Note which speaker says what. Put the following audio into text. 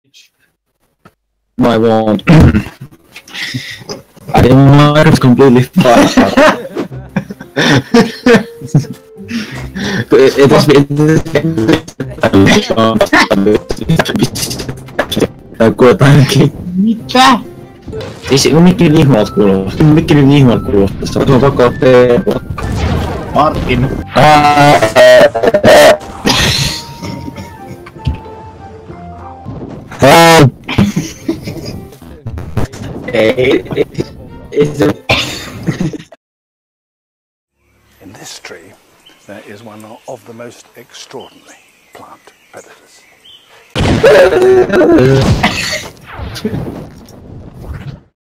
Speaker 1: No, I won't. I might have completely fucked up. Kuulet ainakin.
Speaker 2: Mitä?
Speaker 1: Ei se mikki niin ihmeeltä kuulostaa. Mikki niin ihmeeltä kuulostaa. Se on pakko ottaa.
Speaker 2: Martin.
Speaker 3: In this tree, there is one of the most extraordinary plant predators.